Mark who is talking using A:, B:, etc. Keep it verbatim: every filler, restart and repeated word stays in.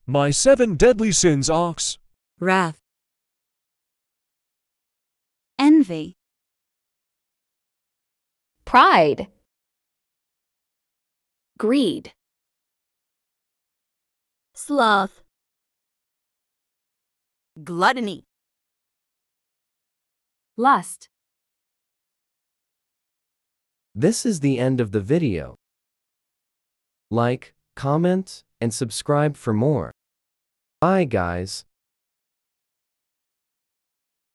A: My seven deadly sins are
B: wrath, envy,
C: pride, greed,
B: sloth,
D: gluttony,
C: lust.
E: This is the end of the video. Like, comment, and subscribe for more. Bye guys.